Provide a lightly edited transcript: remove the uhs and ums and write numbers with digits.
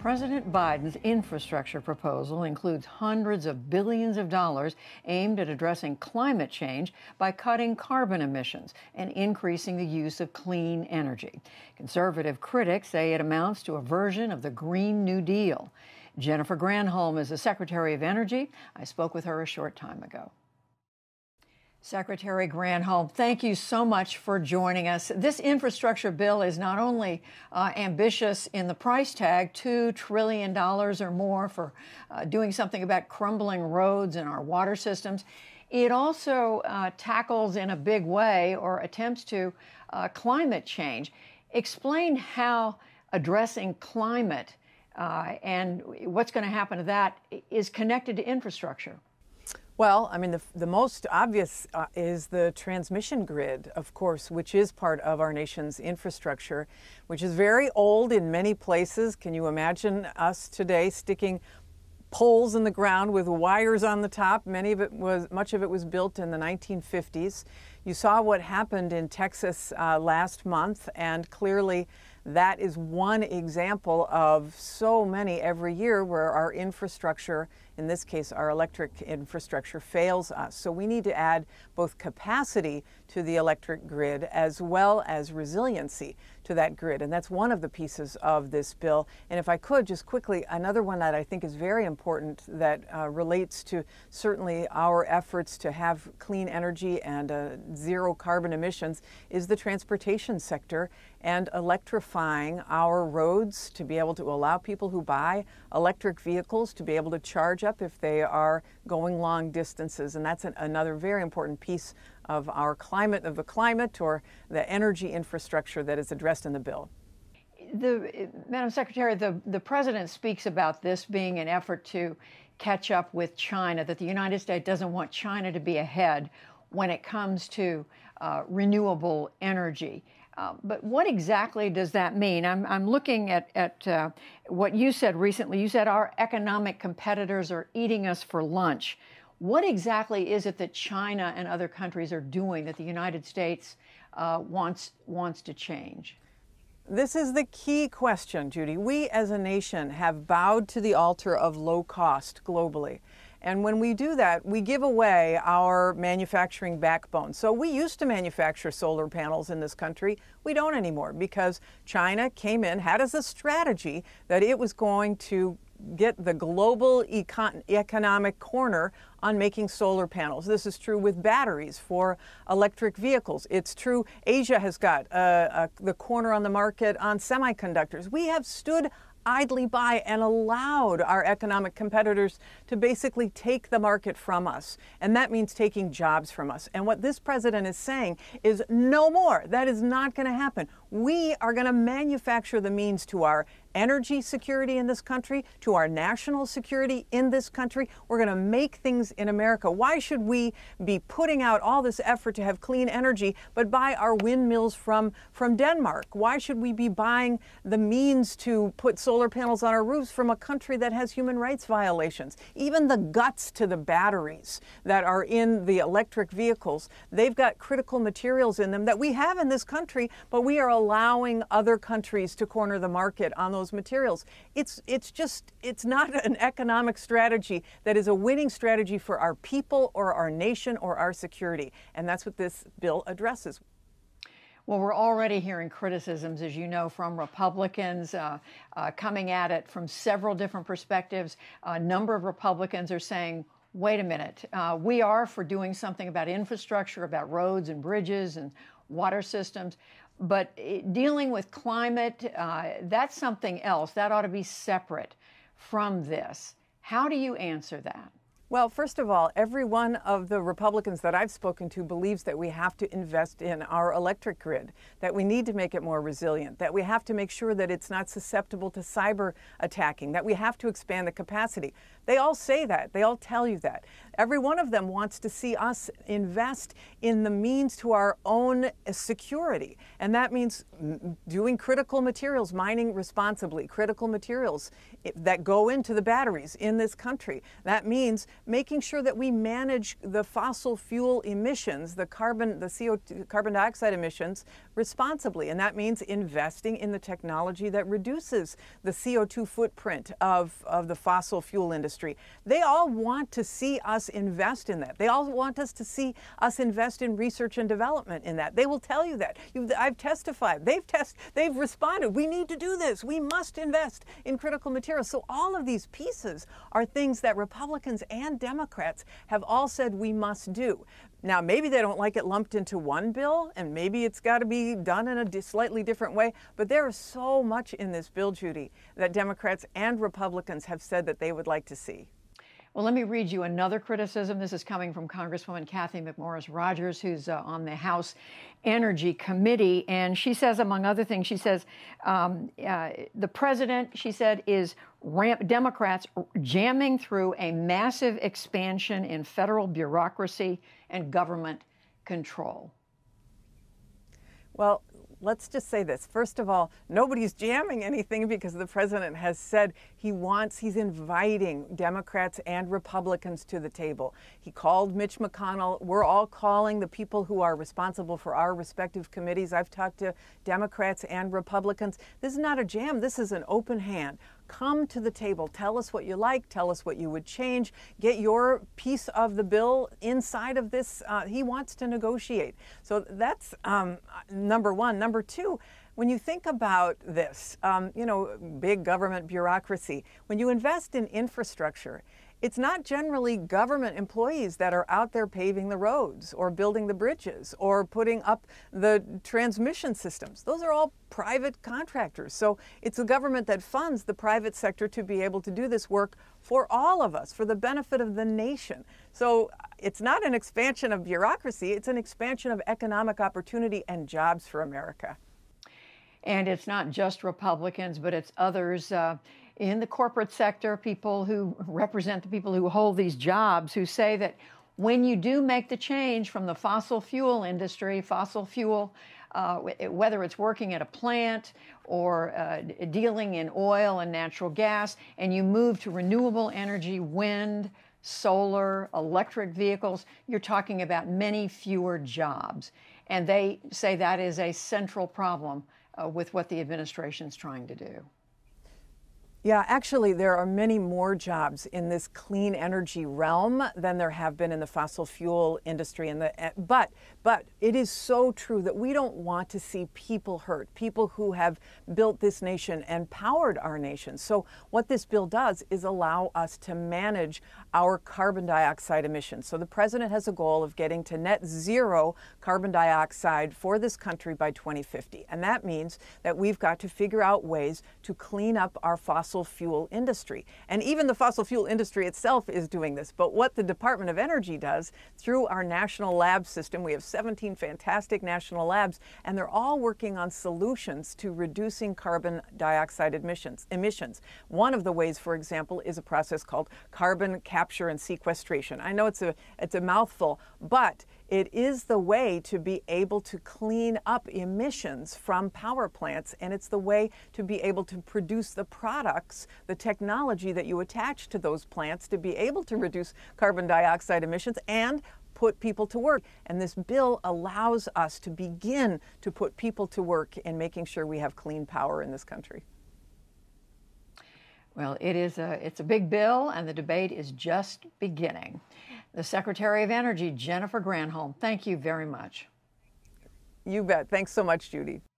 President Biden's infrastructure proposal includes hundreds of billions of dollars aimed at addressing climate change by cutting carbon emissions and increasing the use of clean energy. Conservative critics say it amounts to a version of the Green New Deal. Jennifer Granholm is the Secretary of Energy. I spoke with her a short time ago. Secretary Granholm, thank you so much for joining us. This infrastructure bill is not only ambitious in the price tag, $2 trillion or more for doing something about crumbling roads and our water systems. It also tackles in a big way, or attempts to, climate change. Explain how addressing climate and what's going to happen to that is connected to infrastructure. Well, I mean, the most obvious is the transmission grid, of course, which is part of our nation's infrastructure, which is very old in many places. Can you imagine us today sticking poles in the ground with wires on the top? Much of it was built in the 1950s. You saw what happened in Texas last month, and clearly that is one example of so many every year where our infrastructure, in this case our electric infrastructure, fails us. So we need to add both capacity to the electric grid as well as resiliency to that grid. And that's one of the pieces of this bill. And if I could just quickly, another one that I think is very important that relates to certainly our efforts to have clean energy and zero carbon emissions is the transportation sector and electrifying our roads to be able to allow people who buy electric vehicles to be able to charge up if they are going long distances. And that's another very important piece of our climate, or the energy infrastructure that is addressed in the bill. Madam Secretary, the President speaks about this being an effort to catch up with China, that the United States doesn't want China to be ahead when it comes to renewable energy. But what exactly does that mean? I'm looking at what you said recently. You said our economic competitors are eating us for lunch. What exactly is it that China and other countries are doing that the United States wants to change? This is the key question, Judy. We as a nation have bowed to the altar of low cost globally. And when we do that, we give away our manufacturing backbone. So we used to manufacture solar panels in this country. We don't anymore because China came in, had as a strategy that it was going to get the global economic corner on making solar panels. This is true with batteries for electric vehicles. It's true, Asia has got the corner on the market on semiconductors. We have stood idly by and allowed our economic competitors to basically take the market from us. And that means taking jobs from us. And what this president is saying is no more. That is not going to happen. We are going to manufacture the means to our energy security in this country, to our national security in this country. We're going to make things in America. Why should we be putting out all this effort to have clean energy but buy our windmills from Denmark? Why should we be buying the means to put solar panels on our roofs from a country that has human rights violations? Even the guts to the batteries that are in the electric vehicles, they've got critical materials in them that we have in this country, but we are allowing other countries to corner the market on those materials. It's not an economic strategy that is a winning strategy for our people or our nation or our security. And that's what this bill addresses. Well, we're already hearing criticisms, as you know, from Republicans coming at it from several different perspectives. A number of Republicans are saying, wait a minute, we are for doing something about infrastructure, about roads and bridges and water systems. But dealing with climate, that's something else. That ought to be separate from this. How do you answer that? Well, first of all, every one of the Republicans that I've spoken to believes that we have to invest in our electric grid, that we need to make it more resilient, that we have to make sure that it's not susceptible to cyber attacking, that we have to expand the capacity. They all say that. They all tell you that. Every one of them wants to see us invest in the means to our own security. And that means doing critical materials, mining responsibly, critical materials that go into the batteries in this country. That means making sure that we manage the fossil fuel emissions, the CO2, carbon dioxide emissions responsibly. And that means investing in the technology that reduces the CO2 footprint of the fossil fuel industry. They all want to see us invest in that. They all want us to see us invest in research and development in that. They will tell you that. I've testified. They've responded. We need to do this. We must invest in critical materials. So all of these pieces are things that Republicans and Democrats have all said we must do. Now, maybe they don't like it lumped into one bill, and maybe it's got to be done in a slightly different way, but there is so much in this bill, Judy, that Democrats and Republicans have said that they would like to see. Well, let me read you another criticism. This is coming from Congresswoman Kathy McMorris Rodgers, who's on the House Energy Committee. And she says, among other things, she says, the president, she said, is Democrats jamming through a massive expansion in federal bureaucracy and government control. Well, let's just say this. First of all, nobody's jamming anything because the president has said he's inviting Democrats and Republicans to the table. He called Mitch McConnell. We're all calling the people who are responsible for our respective committees. I've talked to Democrats and Republicans. This is not a jam. This is an open hand. Come to the table. Tell us what you like. Tell us what you would change. Get your piece of the bill inside of this. He wants to negotiate. So that's number one. Number two, when you think about this, big government bureaucracy, when you invest in infrastructure, it's not generally government employees that are out there paving the roads or building the bridges or putting up the transmission systems. Those are all private contractors. So it's the government that funds the private sector to be able to do this work for all of us, for the benefit of the nation. So it's not an expansion of bureaucracy, it's an expansion of economic opportunity and jobs for America. And it's not just Republicans, but it's others in the corporate sector, people who represent the people who hold these jobs, who say that when you do make the change from the fossil fuel industry, whether it's working at a plant or dealing in oil and natural gas, and you move to renewable energy, wind, solar, electric vehicles, you're talking about many fewer jobs. And they say that is a central problem with what the administration is trying to do. Yeah, actually, there are many more jobs in this clean energy realm than there have been in the fossil fuel industry. But it is so true that we don't want to see people hurt, people who have built this nation and powered our nation. So what this bill does is allow us to manage our carbon dioxide emissions. So the president has a goal of getting to net zero carbon dioxide for this country by 2050. And that means that we've got to figure out ways to clean up our fossil fuel industry. And even the fossil fuel industry itself is doing this. But what the Department of Energy does through our national lab system, we have 17 fantastic national labs, and they're all working on solutions to reducing carbon dioxide emissions. One of the ways, for example, is a process called carbon capture and sequestration. I know it's a mouthful, but it is the way to be able to clean up emissions from power plants, and it's the way to be able to produce the products, the technology that you attach to those plants to be able to reduce carbon dioxide emissions and put people to work. And this bill allows us to begin to put people to work in making sure we have clean power in this country. Well, it's a big bill, and the debate is just beginning. The Secretary of Energy, Jennifer Granholm, thank you very much. You bet. Thanks so much, Judy.